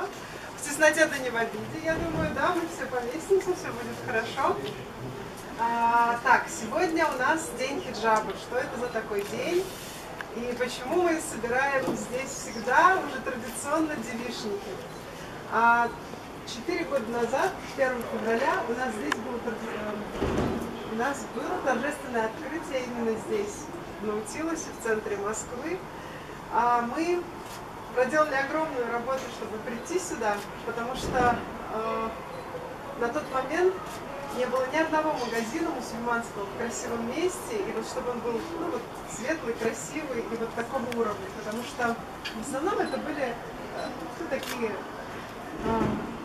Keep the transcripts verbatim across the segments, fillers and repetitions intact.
В тесноте-то не в обиде, я думаю, да, мы все поместимся, все будет хорошо. А, так, сегодня у нас день хиджаба. Что это за такой день? И почему мы собираем здесь всегда уже традиционно девичники? А, Четыре года назад, первого февраля, у нас здесь было, у нас было торжественное открытие именно здесь, в Наутилусе, в центре Москвы. А мы проделали огромную работу, чтобы прийти сюда, потому что э, на тот момент не было ни одного магазина мусульманского в красивом месте, и вот чтобы он был ну, вот, светлый, красивый и вот такого уровня, потому что в основном это были э, ну, такие... Э,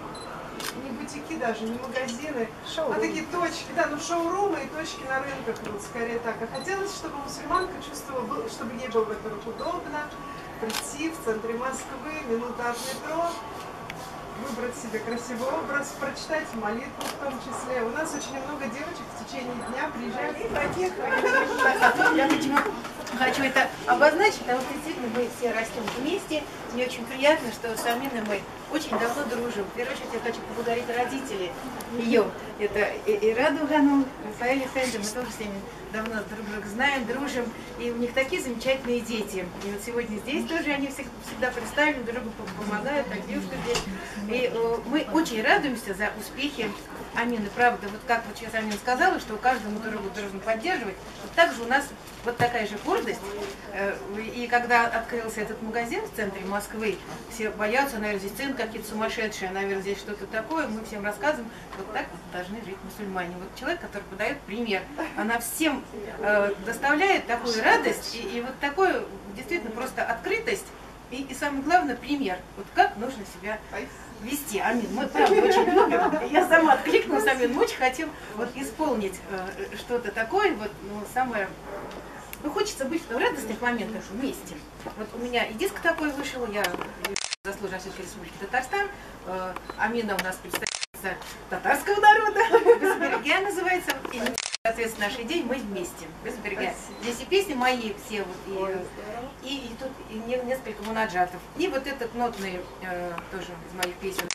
не бутики даже, не магазины, шоурум. А такие точки, да, ну шоурумы и точки на рынках, вот скорее так. А хотелось, чтобы мусульманка чувствовала, чтобы ей было, во-первых, удобно прийти в центре Москвы, минута от метро, выбрать себе красивый образ, прочитать молитву в том числе. У нас очень много девочек в течение дня приезжают и поехали. Я почему хочу это обозначить, потому что действительно мы все растем вместе. Мне очень приятно, что с Аминой мы очень давно дружим. В первую очередь я хочу поблагодарить родителей ее. Это Ираду Гану, Рафаэль и Фэнди. Мы тоже с ними давно друг друга знаем, дружим. И у них такие замечательные дети. И вот сегодня здесь тоже они всегда представлены, друг другу помогают, как девушка здесь. И э, мы очень радуемся за успехи Амины. Правда, вот как вот сейчас Амина сказала, что каждому другу должен поддерживать. Вот также у нас вот такая же гордость. Э, и когда открылся этот магазин в центре Москвы, все боятся, наверное, здесь цены какие-то сумасшедшие, наверное, здесь что-то такое. Мы всем рассказываем, вот так должны жить мусульмане. Вот человек, который подает пример, она всем э, доставляет такую радость и, и вот такую действительно просто открытость. И, и самое главное, пример. Вот как нужно себя вести. Амин, мы правда очень любим. Я сама откликнулась, Амин, мы очень хотим вот исполнить э, что-то такое, вот, ну, самое... Ну, хочется быть в радостных моментах вместе. Вот у меня и диск такой вышел, я заслуженная артистка Республики Татарстан. Э, Амина у нас представительница татарского народа, Безберегая называется. И, соответственно, наш день мы вместе, Безберегая. Здесь и песни мои все, вот, и, и, и тут и несколько мунаджатов. И вот этот нотный, э, тоже из моих песен.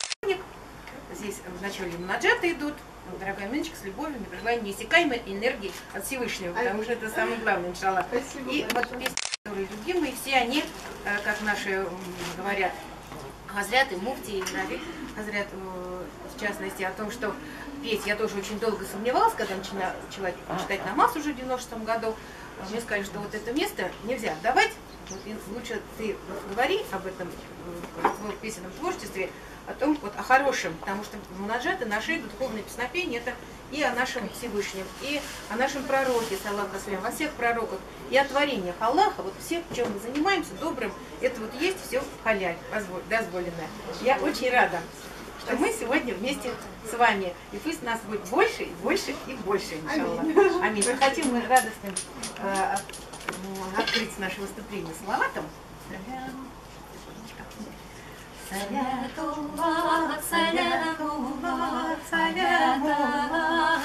Здесь вначале мунаджаты идут. Дорогая Миночка, с любовью, не проживая неиссякаемой энергии от Всевышнего, потому что это самое главное, иншаллах. И вот песни, которые любимые, все они, как наши говорят, хазрят и муфти, и нави, хазрят, в частности, о том, что петь я тоже очень долго сомневалась, когда начала читать намаз уже в девяносто шестом году. Мне сказали, что вот это место нельзя отдавать, вот, лучше ты говори об этом в песенном творчестве, о том, вот, о хорошем, потому что мунаджаты, наши духовные песнопения, это и о нашем Всевышнем, и о нашем пророке, саллаллаху алейхи ва саллям, о всех пророках, и о творениях Аллаха, вот все, чем мы занимаемся, добрым, это вот есть все халяль, дозволенное. Я очень рада, что мы сегодня вместе с вами, и пусть нас будет больше, и больше, и больше, иншаллах. Аминь. Мы хотим мы радостным э, открыть наше выступление салаватом. Салятуллах, салятуллах, салятуллах,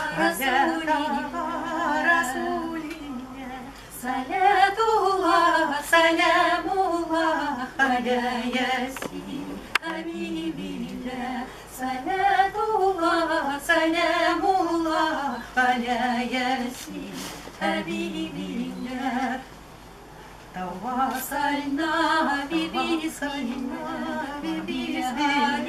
Расулилля. Салятуллах, салямуллах, аля ясин, хабибилля. Салятуллах, салямуллах, аля ясин, хабибилля. توصلنا ببسمنا ببسم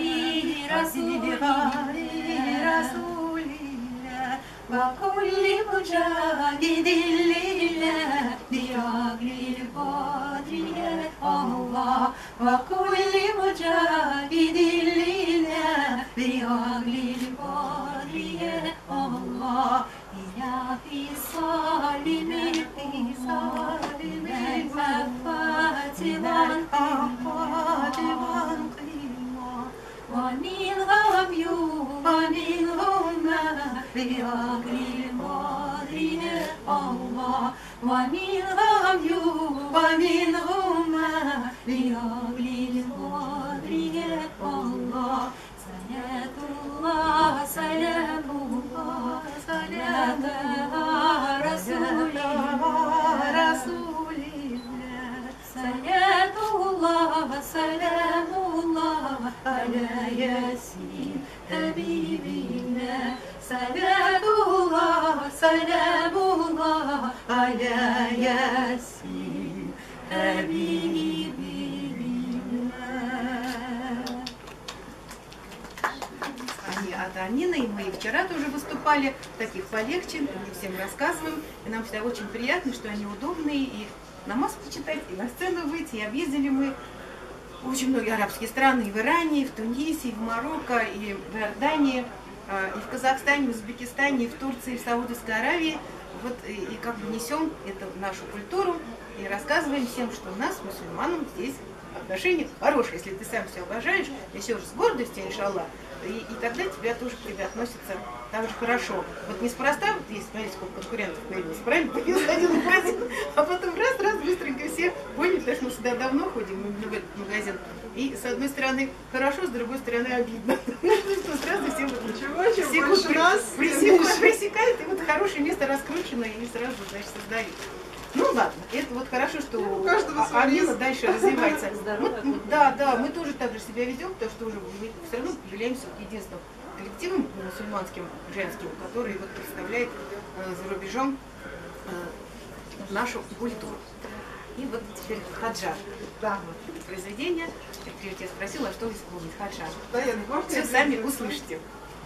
رسول الله وكل مجاهد لله برجل القدر يا الله وكل مجاهد لله برجل القدر يا الله يا في الصالمين في صالمين والفات والقفات والقيمة ومنهم يوم ومنهم برجل القدر يا الله ومنهم يوم ومنهم برجل القدر يا الله صلاة الله سلام الله سلام رسول الله رسول الله صلاة الله سلام الله على ياسين حبيبنا صلاة الله سلام الله على ياسين حبيبنا. Они от Анины, и мы вчера тоже выступали, таких полегче, мы всем рассказываем, и нам всегда очень приятно, что они удобные, и намаз почитать, и на сцену выйти, и объездили мы очень многие арабские страны, и в Иране, и в Тунисе, и в Марокко, и в Иордании, и в Казахстане, и в Узбекистане, и в Турции, и в Саудовской Аравии. Вот, и, и как бы несем это в нашу культуру, и рассказываем всем, что у нас, мусульманам, здесь отношения хорошие. Если ты сам все обожаешь, несешь с гордостью, иншаллах, и, и тогда тебя тоже к тебе относятся так же хорошо. Вот неспроста, вот есть, смотрите, сколько конкурентов появилось, правильно? Появился один магазин, а потом раз-раз быстренько все поняли, потому что мы сюда давно ходим, в этот магазин. И с одной стороны хорошо, с другой стороны обидно. Сразу все пресекают, и вот хорошее место раскручено, и сразу, значит, создают. Ну ладно, это вот хорошо, что ну, Амина дальше развивается. Мы, да, да, мы тоже так же себя ведем, потому что уже мы все равно являемся единственным коллективом мусульманским, женским, который вот представляет э, за рубежом э, нашу культуру. И вот теперь хаджар. Да. Вот, произведение. Я тебя спросила, что исполнить хаджар. Да, я все сами услышите.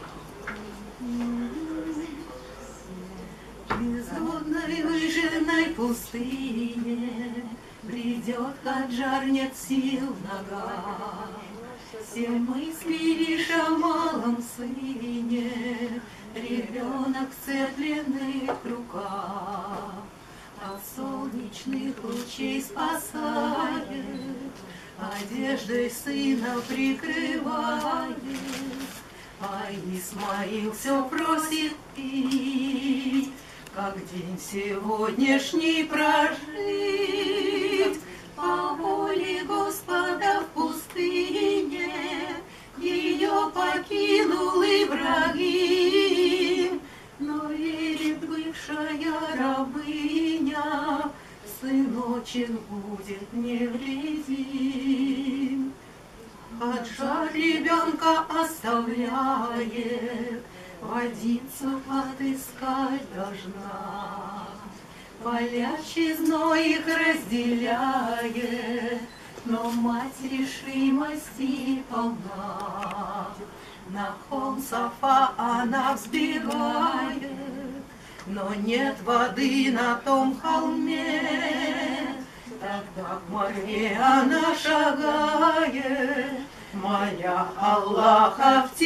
Бездонной выжженной пустыне придет хаджар, нет сил в ногах. Все мысли лишь о малом сыне, ребенок в сцепленных руках. От солнечных лучей спасает, одеждой сына прикрывает. А Исмаил все просит пить, как день сегодняшний прожить. По воле Господа в пустыне ее покинул Ибрагим. Но верит бывшая рабыня, сыночек будет невредим. Хаджар ребенка оставляет, водицу отыскать должна. Палящий зной их разделяет, но мать решимости полна. На холм Сафа она взбегает, но нет воды на том холме. Тогда к море она шагает, моля Аллаха в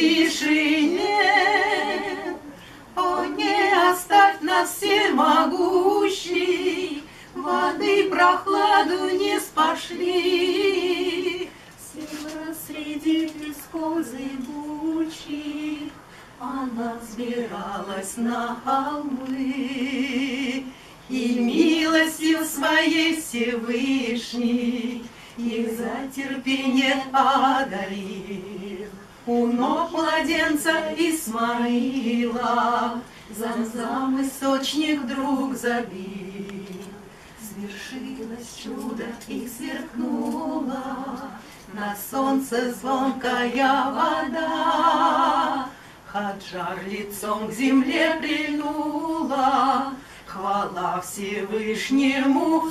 тишине. О, не оставь нас, всемогущий, воды прохладу не спошли. Сила среди песков зыбучих, она взбиралась на холмы. И милостью своей Всевышний их за терпение одарил. У ног младенца Исмаила Замзам источник вдруг забил. Свершилось чудо, их сверкнула на солнце звонкая вода. Хаджар лицом к земле прильнула, хвала Всевышнему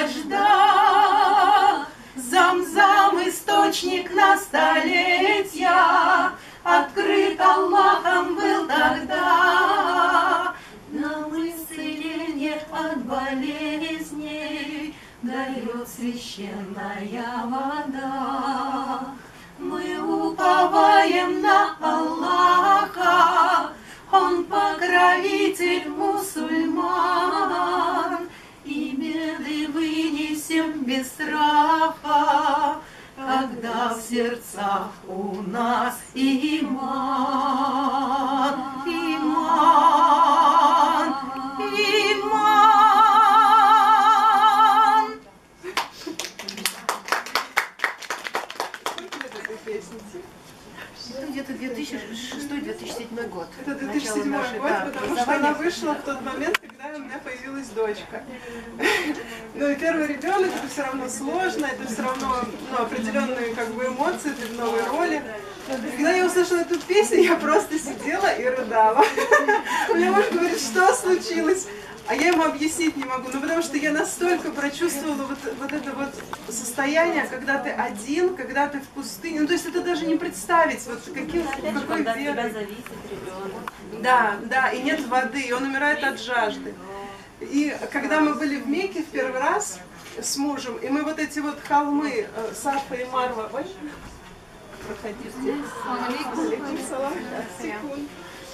сажда. Замзам источник на столетия открыт Аллахом был тогда. Нам исцеление от болезней дает священная вода. Мы уповаем на Аллаха, Он покровитель мусульман, и беды вынесем без страха, когда в сердцах у нас иман, иман, иман. Сколько лет этой песнице? Ну, где-то две тысячи шестой — две тысячи седьмой год. Это две тысячи седьмой нашей, год, да, потому что она вышла в тот момент, когда когда у меня появилась дочка. Ну и первый ребенок, это все равно сложно, это все равно ну, определенные как бы эмоции, ты в новой роли. И когда я услышала эту песню, я просто сидела и рыдала. У меня муж говорит, что случилось? А я ему объяснить не могу, ну потому что я настолько прочувствовала вот, вот это вот состояние, когда ты один, когда ты в пустыне. Ну то есть это даже не представить, вот каким, какой верой. Да, да, и нет воды, и он умирает от жажды. И когда мы были в Мекке в первый раз с мужем, и мы вот эти вот холмы Сафа и Марва, ой, проходите. Секунд.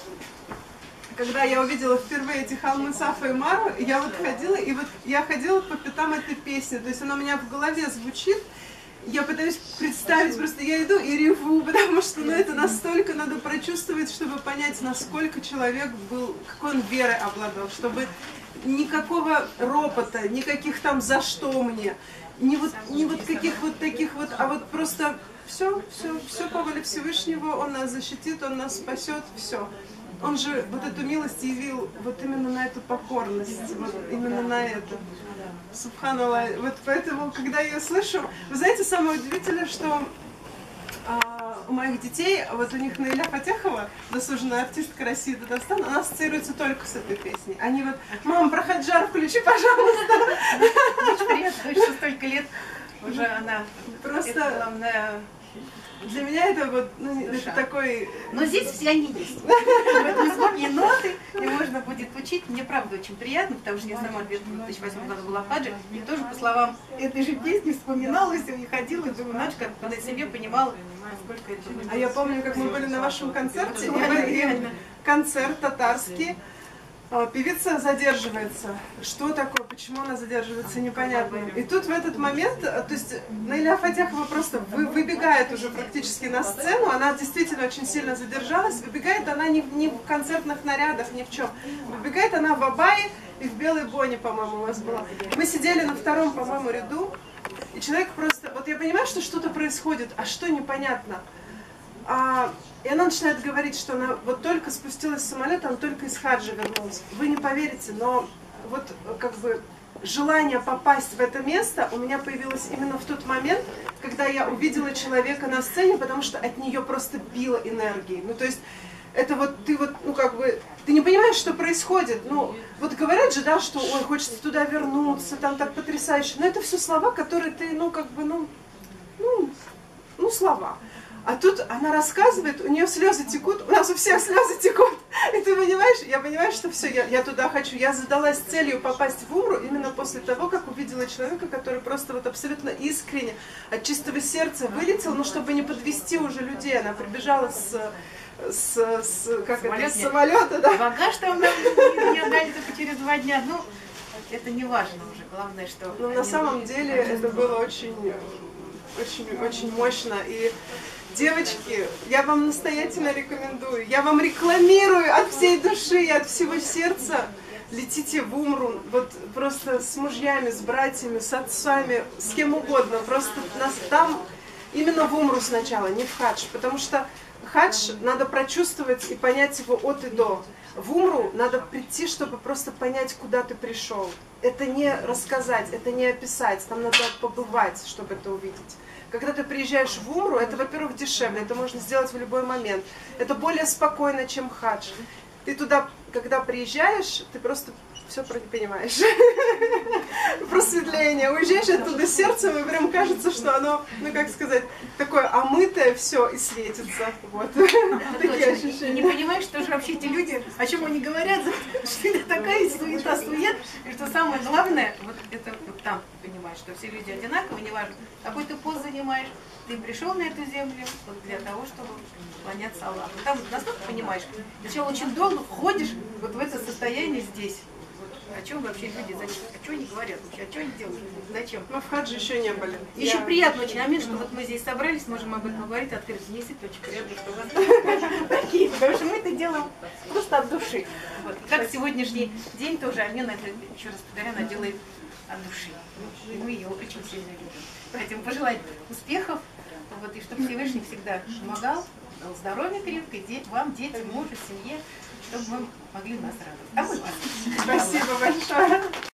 Когда я увидела впервые эти холмы Сафа и Марва, я вот ходила, и вот я ходила по пятам этой песни, то есть она у меня в голове звучит, я пытаюсь представить, просто я иду и реву, потому что ну, это настолько надо прочувствовать, чтобы понять, насколько человек был, какой он верой обладал, чтобы никакого ропота, никаких там «за что мне», не вот, не вот каких вот таких вот, а вот просто все, все, все по воле Всевышнего, Он нас защитит, Он нас спасет, все. Он же вот эту милость явил вот именно на эту покорность, вот именно на это. Субханаллах. Вот поэтому, когда я ее слышу, вы знаете, самое удивительное, что а, у моих детей, вот у них Наиля Фатехова, заслуженная артистка России Татарстана, она ассоциируется только с этой песней. Они вот, мам, про Хаджар включи, пожалуйста. Очень приятно, что столько лет уже она просто главное. Для меня это вот ну, это такой... Но здесь все они есть. В этом сборне ноты, и можно будет учить. Мне правда очень приятно, потому что я сама в две тысячи восьмом году была в хаджи, и тоже по словам этой же песни вспоминала все, и ходила, и думаю, знаешь, как на себе понимала, сколько это... А я помню, как мы были на вашем концерте, и вы, концерт татарский, певица задерживается. Что такое, почему она задерживается, непонятно. И тут в этот момент, то есть Наиля Фатехова просто вы, выбегает уже практически на сцену, она действительно очень сильно задержалась, выбегает она не, не в концертных нарядах, ни в чем. Выбегает она в абайе и в белой боне, по-моему, у вас была. Мы сидели на втором, по-моему, ряду, и человек просто, вот я понимаю, что что-то происходит, а что непонятно. А, и она начинает говорить, что она вот только спустилась с самолета, она только из хаджа вернулась. Вы не поверите, но вот как бы желание попасть в это место у меня появилось именно в тот момент, когда я увидела человека на сцене, потому что от нее просто било энергией. Ну то есть это вот ты вот, ну как бы, ты не понимаешь, что происходит. Ну вот говорят же, да, что ой, хочется туда вернуться, там так потрясающе. Но это все слова, которые ты, ну как бы, ну, ну, ну слова. А тут она рассказывает, у нее слезы текут, у нас у всех слезы текут. И ты понимаешь, я понимаю, что все, я, я туда хочу. Я задалась целью попасть в Умру именно после того, как увидела человека, который просто вот абсолютно искренне, от чистого сердца вылетел, но чтобы не подвести уже людей. Она прибежала с, с, с, как это, с самолета. Да. Багаж там не отдали только через два дня. Ну, это не важно уже, главное, что... Но на самом деле это было очень, очень, очень мощно. И девочки, я вам настоятельно рекомендую, я вам рекламирую от всей души и от всего сердца. Летите в Умру, вот просто с мужьями, с братьями, с отцами, с кем угодно. Просто нас там, именно в Умру сначала, не в хадж. Потому что хадж надо прочувствовать и понять его от и до. В Умру надо прийти, чтобы просто понять, куда ты пришел. Это не рассказать, это не описать, там надо побывать, чтобы это увидеть. Когда ты приезжаешь в Умру, это, во-первых, дешевле, это можно сделать в любой момент. Это более спокойно, чем хадж. Ты туда, когда приезжаешь, ты просто все понимаешь. Просветление. Уезжаешь оттуда сердцем, и прям кажется, что оно, ну как сказать, такое омытое все и светится. Вот. Такие ощущения. Не понимаешь, что же вообще эти люди, о чем они говорят, что это такая суета-сует, и что самое главное, вот это вот там ты понимаешь, что все люди одинаковые, неважно, какой ты пост занимаешь, ты пришел на эту землю вот для того, чтобы поклоняться Аллаху. Там настолько понимаешь, сначала очень долго входишь вот в это состояние здесь. О чем вообще люди, зачем, о чем они говорят вообще, о чем они делают, зачем? Мы в хадже еще не были. Еще Я... приятно очень, Амин, что вот мы здесь собрались, можем об этом говорить открыто. Мне действительно очень приятно, что у вас такие, потому что мы это делаем просто от души. Вот. Как сегодняшний день тоже Амин, это, еще раз повторяю, она делает от души. И мы ее очень сильно любим. Поэтому пожелать успехов, вот, и чтобы Всевышний всегда помогал, дал здоровья крепкое, вам, детям, мужу, семье. чтобы вы могли нас радовать. А мы вас. Спасибо большое.